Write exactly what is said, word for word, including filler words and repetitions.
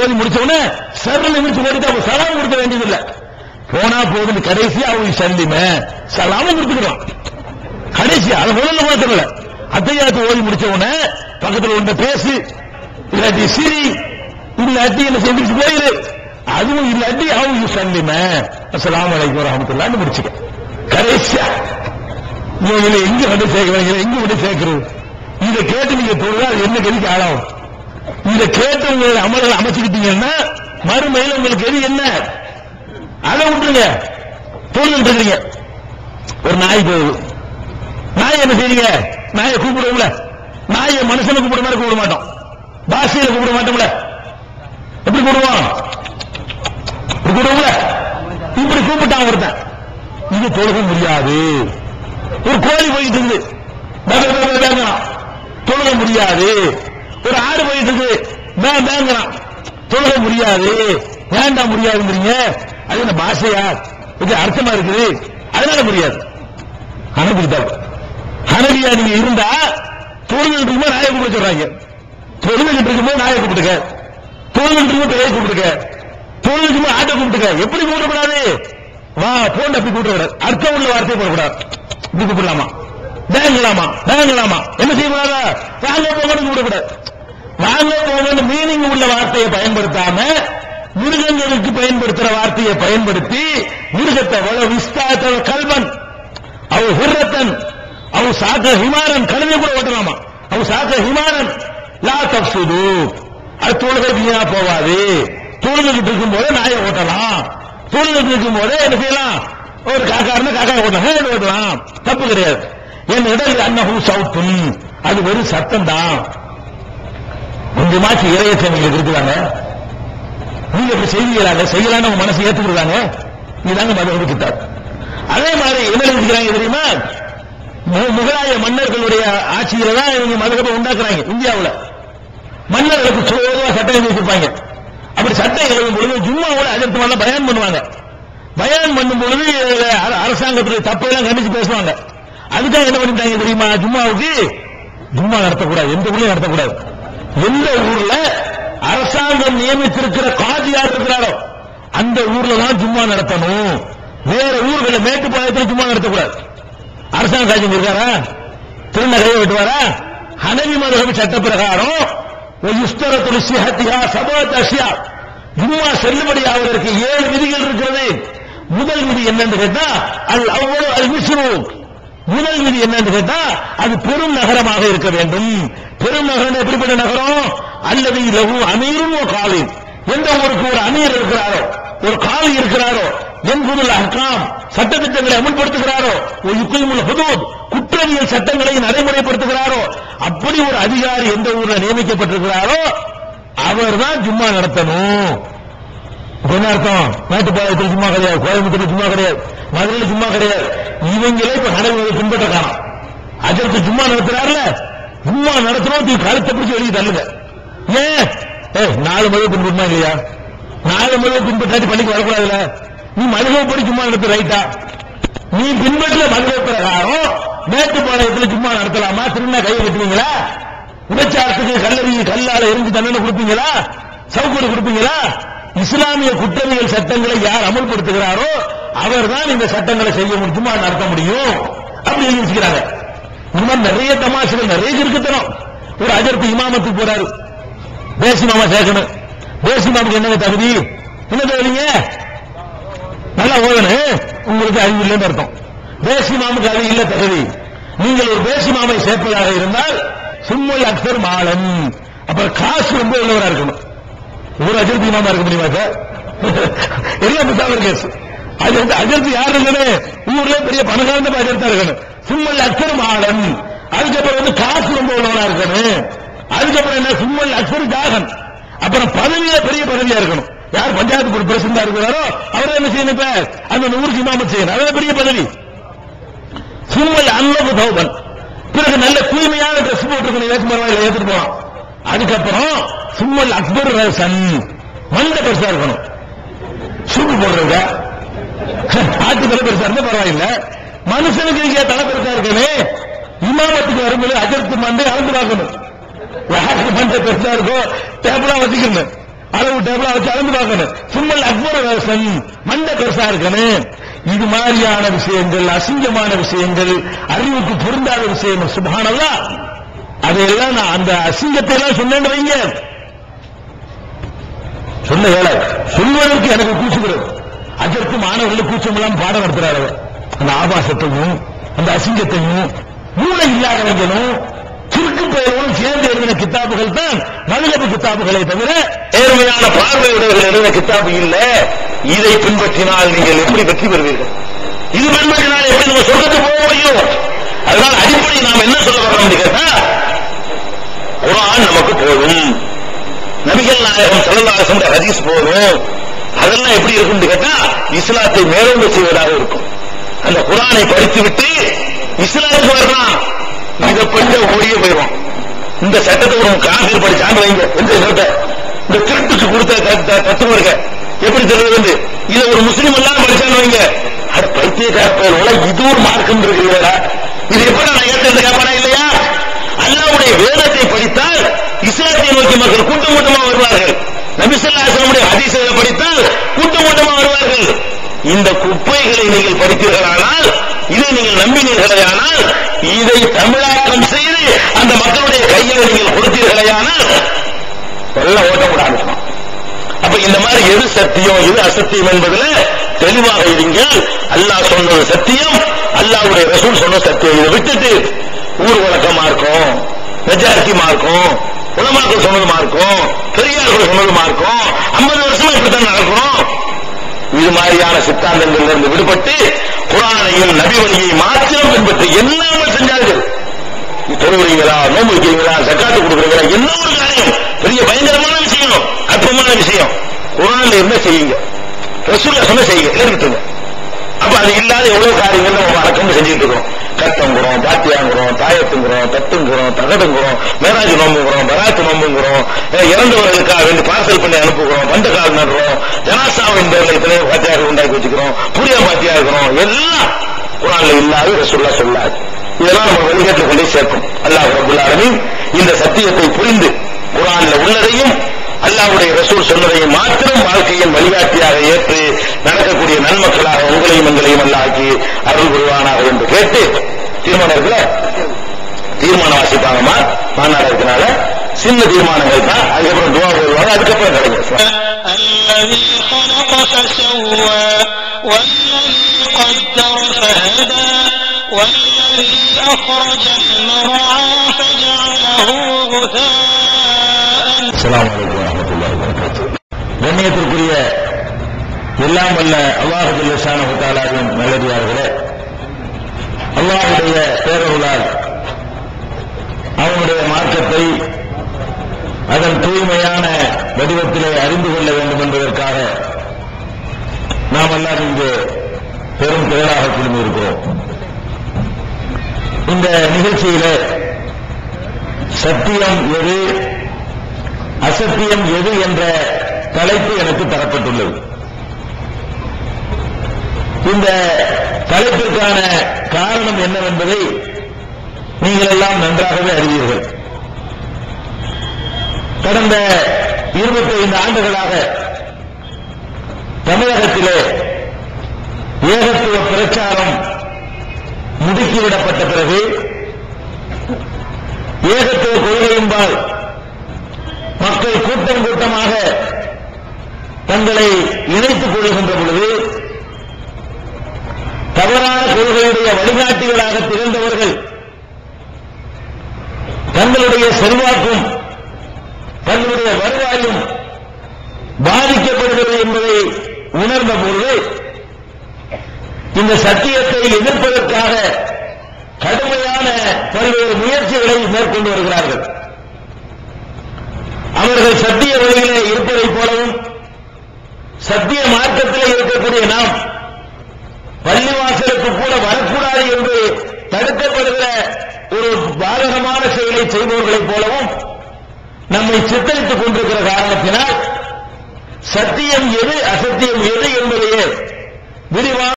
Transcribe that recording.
ஓதி முடிச்சவனே சர்ல நிமிச்சு ஓடிட்டா சலாம் கொடுக்க வேண்டியதில்லை. போனா போகுது கடைசியா அவங்க சல்லிமே சலாமும் கொடுத்துக்கிறான். கடைசியா அது முதல்ல மாத்திரல அத்தையாத்து ஓதி முடிச்சவனே பக்கத்தில் ஒன்று பேசு, இல்லாட்டி சிரி, இல்லாட்டி என்ன செஞ்சுட்டு போயிரு, அதுவும் இல்லாட்டி அவங்க சல்லிமே அஸ்ஸலாமு அலைக்கும் வரஹ்மத்துல்லாஹி முடிச்சுக்க. கடைசியா இவங்களை எங்க வந்து சேர்க்கிறாங்க, எங்க வந்து சேர்க்கிறது? இதை கேட்டு நீங்க தொழுதா என்ன கதிக்கு ஆளாகும்? இதை கேட்டு உங்களுடைய அமல்களை அமைச்சுக்கிட்டீங்கன்னா மறுமையில் உங்களுக்கு எது என்ன? அதை விட்டுருங்க. தொழுதுட்டு இருக்கீங்க, ஒரு நாய் போகுது, நாய் என்ன செய்றீங்க? நாயை கூப்பிடுவோம்ல, நாயை மனுஷனை கூப்பிட மாதிரி கூப்பிட மாட்டோம், பாஷையில கூப்பிட மாட்டோம்ல. எப்படி கூப்பிடுவோம்? கூப்பிடுவோம்ல. இப்படி கூப்பிட்டான் ஒருத்தன், இது தொழுக முடியாது. ஒரு கோழி போயிட்டு இருந்து தொழுக முடியாது. ஒரு ஆடு போயிட்டு இருக்கு பேங்கிறான், தொழுக முடியாது. வேண்டாம் முடியாதுங்கிறீங்க, அது என்ன பாஷையா? இது அர்த்தமா இருக்குது, அதனால முடியாது. அனுப்பிட்டா அனவியா நீங்க இருந்தா தொழுகிட்டு இருக்கும்போது நாயை கூப்பிட சொல்றாங்க, தொழுகிட்டு இருக்கும்போது நாயை கூப்பிட்டுக்க, தொழுகிட்டு இருக்கும்போது பேயை கூப்பிட்டுக்க, தொழுகிட்டு இருக்கும்போது ஆட்டை கூப்பிட்டுக்க. எப்படி கூப்பிடக்கூடாது? வா போன் அப்படி கூப்பிடக்கூடாது, அர்த்தம் உள்ள வார்த்தையை போடக்கூடாது. இப்படி கூப்பிடலாமா? பேங்கலாமா? பேங்கலாமா? என்ன செய்யக்கூடாதா? வாங்க போகணும் கூப்பிடக்கூடாது. வாங்க போகணும் மீனிங் உள்ள வார்த்தையை பயன்படுத்தாம மிருகங்களுக்கு பயன்படுத்துற வார்த்தையை பயன்படுத்தி மிருகத்தை வள விஸ்தாத்த கல்வன் அவ ஹுர்ரத்தன் அவ சாக்க ஹிமாரன் கழுதை கூட ஓட்டலாமா? அவ சாக்க ஹிமாரன் லா தப்சுது, அது தொழுகை வீணா போவாது. தொழுகிட்டு இருக்கும் போது நாயை ஓட்டலாம், தொழுகிட்டு இருக்கும் போதே என்ன செய்யலாம்? ஒரு காக்கா இருந்தா காக்கா ஓட்டலாம், ஓட்டலாம், தப்பு கிடையாது. என் இடல் அன்னஹு சவுத்துன், அது வெறும் சத்தம் தான். கொஞ்சமாச்சு இறையச்சம் உங்களுக்கு இருக்குதாங்க? நீங்க இப்படி செய்வீங்களாங்க? செய்யலான்னு உங்க மனசு ஏத்துக்கிறாங்க. இதுதாங்க மதம் கிட்டார். அதே மாதிரி என்ன இருக்கிறாங்க தெரியுமா? முகலாய மன்னர்களுடைய ஆட்சியில தான் இவங்க மதகத்தை உண்டாக்குறாங்க. இந்தியாவில் மன்னர்களுக்கு சோதா சட்டம் எழுதி வச்சிருப்பாங்க. அப்படி சட்டம் எழுதும் பொழுது ஜும்மாவோட அதற்கு மேல பயான் பண்ணுவாங்க. பயான் பண்ணும் பொழுது அரசாங்கத்துடைய தப்பெல்லாம் கண்டிச்சு பேசுவாங்க. அதுக்காக என்ன பண்ணிட்டாங்க தெரியுமா? ஜும்மாவுக்கு ஜும்மா நடத்தக்கூடாது, எந்த ஊர்லயும் நடத்தக்கூடாது. எந்த ஊர்ல அரசாங்கம் நியமித்திருக்கிற காதி யார் இருக்கிறாரோ அந்த ஊர்ல தான் ஜும்மா நடத்தணும். வேற ஊர்களை மேட்டுப்பாளையத்தில் ஜும்மா நடத்தக்கூடாது. அரசாங்க காட்சி இருக்காரா? திருந கையை வெட்டுவாரா? ஹனவி மதுஹப் சட்ட பிரகாரம் ஜும்மா செல்லுபடி ஆவதற்கு ஏழு விதிகள் இருக்கிறது. முதல் விதி என்னன்னு கேட்டா அது அவ்வளவு அது மிஸ்ரூம். முதல் விதி என்னன்னு கேட்டா அது பெரும் நகரமாக இருக்க வேண்டும். பெரும் நகரம் எப்படிப்பட்ட நகரம்? அல்லது லகு அமீரும் காலின், எந்த ஊருக்கு ஒரு அமீர் இருக்கிறாரோ ஒரு காலி இருக்கிறாரோ என்பதில் அஹ்காம் சட்டத்திட்டங்களை அமல்படுத்துகிறாரோ, ஒரு யுக்திமுல் ஹுதூத் குற்றவியல் சட்டங்களை நடைமுறைப்படுத்துகிறாரோ, அப்படி ஒரு அதிகாரி எந்த ஊர்ல நியமிக்கப்பட்டிருக்கிறாரோ அவர் தான் ஜும்மா நடத்தணும். என்ன அர்த்தம்? மேட்டுப்பாளையத்தில் ஜும்மா கிடையாது, கோயம்புத்தூர் ஜும்மா கிடையாது, மதுரையில் ஜும்மா கிடையாது. இவங்களே இப்ப நடைமுறை பின்பற்ற காணும். அதற்கு ஜும்மா நடத்துறாருல, ஜும்மா நடத்தணும் கருத்தை பிடிச்சி வெளியே தள்ளுங்க. ஏன் நாலு மதம் பின்பற்றுமா இல்லையா? நாலு மதம் பின்பற்றாட்டி பள்ளிக்கு வரக்கூடாதுல. நீ மதுரைப்படி ஜும்மா நடத்து ரைட்டா? நீ பின்பற்ற மதுரை பிரகாரம் மேட்டுப்பாளையத்தில் ஜும்மா நடத்தலாமா? திருநா கையை கட்டுவீங்களா? விபச்சாரத்துக்கு கல்லறி கல்லால எரிஞ்சு தண்டனை கொடுப்பீங்களா? சவுக்கீடு கொடுப்பீங்களா? இஸ்லாமிய குற்றவியல் சட்டங்களை யார் அமல்படுத்துகிறாரோ அவர் தான் இந்த சட்டங்களை செய்ய முடியும், ஜும்மா நடத்த முடியும். அப்படி எழுதி வச்சுக்கிறாங்க. இந்த மாதிரி நிறைய தமாசுகள், நிறைய இருக்குத்தனம். ஒரு அஜர்த்து இமாமத்துக்கு போறாரு, பேசி மாமா சேர்க்கணும். பேசி மாமுக்கு என்ன தகுதி? என்ன தகுதிங்க? நல்லா ஓதணும், உங்களுக்கு அறிவு இல்லைன்னு அர்த்தம். பேசி மாமுக்கு அது இல்ல தகுதி. நீங்கள் ஒரு பேசி மாமை சேர்ப்பதாக இருந்தால் சும்மல் அக்சர் மாலன், அப்புறம் காசு ரொம்ப உள்ளவராக இருக்கணும். ஒரு அஜர்த்தி இமாமா இருக்க முடியுமா சார்? எல்லாம் முசாவர் கேஸ். அது வந்து அஜர்த்தி யார் இருக்கணும்? ஊர்ல பெரிய பணக்காரந்த அஜர்த்தா இருக்கணும். சும்மல் அக்சர் மாலன். அதுக்கப்புறம் வந்து காசு ரொம்ப உள்ளவனா இருக்கணும். அதுக்கப்புறம் என்ன? சும்மல் அக்சர் ஜாகன். அப்புறம் பதவியில பெரிய பதவியா இருக்கணும். யார் பஞ்சாயத்து பிரசிடண்டா இருக்கிறாரோ அவரை என்ன செய்யணும்? இப்ப அந்த ஊருக்கு இமாமத் செய்யணும், அதாவது பெரிய பதவி. சும்மல் அன்னபு தௌபன், பிறகு நல்ல தூய்மையான ட்ரெஸ் போட்டுருக்கணும், ஏற்று பரவாயில்ல ஏற்றுட்டு போவான். அதுக்கப்புறம் சும்மல் அக்பர் ரசன், மண்டை பெருசா இருக்கணும். சூப்பு போடுறவங்க ஆட்டு தலை பெருசா இருந்தா பரவாயில்ல, மனுஷனுக்கு இங்கே தலை பெருசா இருக்கணும். இமாமத்துக்கு வரும்போது அஜர்த்து மண்டை அளந்து பார்க்கணும். யாருக்கு மண்டை பெருசா இருக்கோ டேபிளா வச்சுக்கணும். அளவு டேபிளா வச்சு அளந்து பார்க்கணும். சும்மல் அக்பர வேசன் மண்ட பெருசா இருக்கணும். இது மாதிரியான விஷயங்கள், அசிங்கமான விஷயங்கள், அறிவுக்கு பொருந்தாத விஷயங்கள், சுப்ஹானல்லாஹ். அதையெல்லாம் நான் அந்த அசிங்கத்தை எல்லாம் சொன்னேன்னு வைங்க, சொன்ன வேலை சொல்வதற்கு எனக்கு கூச்சுகிறது. அதற்கு மாணவர்களுக்கு கூச்சம் எல்லாம் பாடம் நடத்துறாரு. அந்த ஆபாசத்தையும் அந்த அசிங்கத்தையும் மூளை இல்லாதவங்களும் சுருக்கு பெயரும் சேர்ந்து எழுதின கித்தாபுகள் தான் மதுகபு கித்தாபுகளை தவிர நேர்மையான பார்வையுடையவர்கள் எழுதின கித்தாபு இல்ல. இதை பின்பற்றினால் நீங்கள் எப்படி வெற்றி பெறுவீர்கள்? இது பின்பற்றினால் எப்படி நம்ம சொர்க்கத்துக்கு போக முடியும்? அதனால அடிப்படை நாம் என்ன சொல்ல வரோம் கேட்டா, குர்ஆன் நமக்கு போதும், நபிகள் நாயகம் ஸல்லல்லாஹு அலைஹி வஸல்லம் ஹதீஸ் போதும். அதெல்லாம் எப்படி இருக்கும் கேட்டா, இஸ்லாத்தை மேலோங்க செய்வதாக இருக்கும். அந்த குர்ஆனை படித்து விட்டு இஸ்லாமுக்கு வரலாம், இதை பற்றி ஓடியே போயிடும். இந்த சட்டத்தை ஒரு காஃபிர் படிச்சாண்டு வைங்க, எந்த சட்டத்தை இந்த திருட்டுக்கு கொடுத்த தத்துவம் இருக்க எப்படி தெரியுது, இதை ஒரு முஸ்லீம் எல்லாம் படிச்சாண்டு வைங்க, அது பைத்தியக்கார பெயரோட இது ஒரு மார்க்கம் இருக்கிறீங்களா, இது எப்படி நான் ஏற்றது கேட்பானா இல்லையா? அல்லாஹ்வுடைய வேதத்தை படித்தால் இஸ்லாத்தை நோக்கி மக்கள் கூட்டம் கூட்டமா வருவார்கள். நபி ஸல்லல்லாஹு அலைஹி வஸல்லம் ஹதீஸை படித்தால் கூட்டம் கூட்டமா வருவார்கள். இந்த குப்பைகளை நீங்கள் படித்தீர்களானால், இதை நீங்கள் நம்பினீர்களேயானால், இதை தமிழாக்கம் செய்து அந்த மக்களுடைய கையில் நீங்கள் கொடுத்தீர்களேயானால் எல்லாம் ஓட்டப்பட ஆரம்பிக்கணும். அப்ப இந்த மாதிரி எது சத்தியம் எது அசத்தியம் என்பதுல தெளிவாக இருங்கள். அல்லாஹ் சொன்னது சத்தியம், அல்லாஹ்வுடைய ரசூல் சொன்ன சத்தியம். இதை விட்டுட்டு ஊர் வழக்கமா இருக்கும், மெஜாரிட்டிமா இருக்கும், உலமாக்கள் சொன்னதுமா இருக்கும், பெரியார்கள் சொன்னதுமா இருக்கும், ஐம்பது வருஷமா இப்படித்தான் நடக்கிறோம். இது மாதிரியான சித்தாந்தங்கள் இருந்து விடுபட்டு குர்ஆனையும் நபி வழியை மாத்திரம் பின்பற்றி எல்லாமே செஞ்சார்கள். தொழுகிறீங்களா, நோன்பு வைக்கிறீங்களா, ஜக்காத்து கொடுக்குறீங்களா, என்ன ஒரு காரியம் பெரிய பயங்கரமான விஷயம், அற்பமான விஷயம், குர்ஆன்ல இருந்தா செய்யுங்க, ரசூலுல்லாஹ் சொன்ன செய்யுங்க, எழுதிட்டுங்க. அப்ப அது இல்லாத எவ்வளவு காரியங்கள் நம்ம வழக்கம் செஞ்சுட்டு இருக்கோம். கட்டங்குறோம், பாத்தியாங்குறோம், தாயத்துங்கிறோம், தட்டுங்கிறோம், தகடுங்கிறோம், மேராஜ் நோம்புங்கிறோம், பராத்து நோம்புங்கிறோம், இறந்தவர்களுக்காக வேண்டி பார்சல் பண்ணி அனுப்புகிறோம், பண்ட கால் நடுறோம், ஜனாசாவின் பேர்ல இத்தனை பாத்தியார்கள் உண்டாக்கி வச்சுக்கிறோம், புரியா பாத்தியா இருக்கிறோம். எல்லாம் குர்ஆன்ல இல்லாத ரசூலுல்லாஹ் சொல்லாது. இதெல்லாம் நம்ம வழிகாட்டில் கொண்டே சேர்க்கும். அல்லாஹ் ரப்பல் ஆலமீன் இந்த சத்தியத்தை புரிந்து குர்ஆன்ல உள்ளதையும் அல்லாஹ்வுடைய ரசூல் சொன்னதையும் மாத்திரம் வாழ்க்கையின் வழிகாட்டியாக ஏற்று நடக்கக்கூடிய நன்மக்களாக உங்களையும் எங்களையும் அல்லாஹ் ஆக்கி அருள் புரிவானாக என்று கேட்டு, தீர்மானம் இருக்குல்ல, தீர்மானம் வாசிப்பாங்கம்மா மாநாடு இருக்கனால சின்ன தீர்மானங்கள் தான். அதுக்கப்புறம் துவா போடுவாங்க, அதுக்கப்புறம் கிடைக்கும். அஸ்ஸலாமு அலைக்கும் வரஹ்மத்துல்லாஹி வபரகாத்துஹு. கண்ணியத்திற்குரிய எல்லாம் வல்ல அல்லாஹ் ஜல்ல ஷானஹு தஆலாவின் நல்லடியார்களே, அல்லாஹ்வுடைய பேரருளால் அவனுடைய மார்க்கத்தை அதன் தூய்மையான வடிவத்திலே அறிந்து கொள்ள வேண்டும் என்பதற்காக நாம் எல்லாம் இங்கு பெரும் திரளாக குழுமியிருக்கிறோம். இந்த நிகழ்ச்சியிலே சத்தியம் எது அசத்தியம் எது என்ற தலைப்பு எனக்கு தரப்பட்டுள்ளது. இந்த தலைப்பிற்கான காரணம் என்னவென்பதை நீங்கள் எல்லாம் நன்றாகவே அறிவீர்கள். கடந்த இருபத்தி ஐந்து ஆண்டுகளாக தமிழகத்திலே ஏகத்துவ பிரச்சாரம் முடுக்கிவிடப்பட்ட பிறகு ஏகத்துவ கொள்கையின்பால் மக்கள் கூட்டம் கூட்டமாக தங்களை இணைத்துக் கொள்கின்ற பொழுது தவறான கொள்கையுடைய வழிகாட்டிகளாக திகழ்ந்தவர்கள் தங்களுடைய செல்வாக்கும் தங்களுடைய வருவாயும் பாதிக்கப்படுகிறது என்பதை உணர்ந்த பொழுது இந்த சத்தியத்தை எதிர்ப்பதற்காக கடுமையான பல்வேறு முயற்சிகளை மேற்கொண்டு வருகிறார்கள். அவர்கள் சத்திய வழியிலே இருப்பதைப் போலவும் சத்திய மார்க்கத்திலே இருக்கக்கூடிய நாம் பள்ளிவாசலுக்கு கூட வரக்கூடாது என்று தடுக்கப்படுகிற ஒரு பாதகமான செயலை செய்பவர்களைப் போலவும் நம்மை சித்தரித்துக் கொண்டிருக்கிற காரணத்தினால் சத்தியம் எது அசத்தியம் எது என்பதையே விரிவான